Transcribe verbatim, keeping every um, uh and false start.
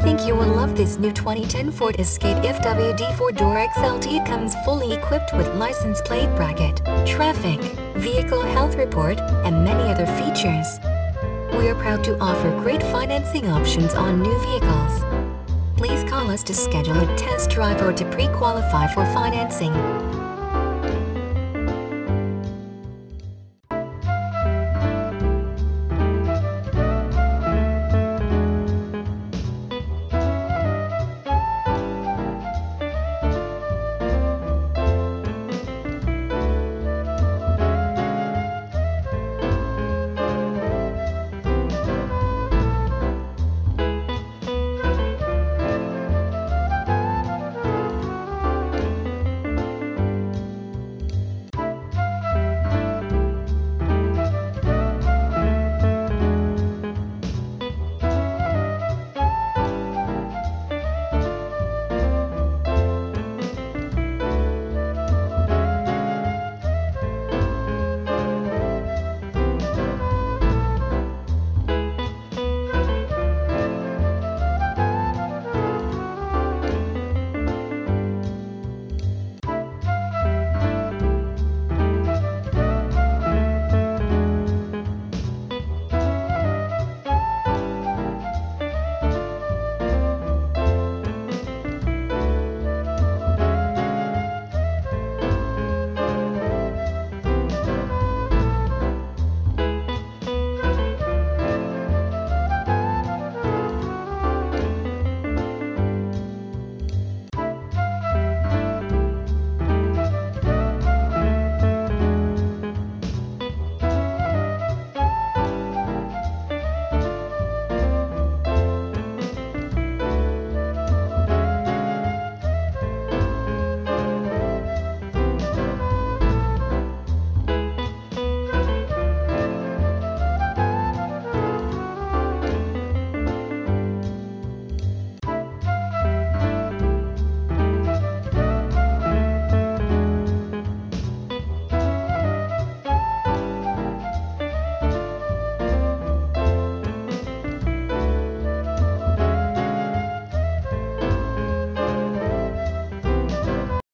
think you will love this new twenty ten Ford Escape F W D four-door X L T. It comes fully equipped with license plate bracket, traffic, vehicle health report, and many other features. We are proud to offer great financing options on new vehicles. Please call us to schedule a test drive or to pre-qualify for financing.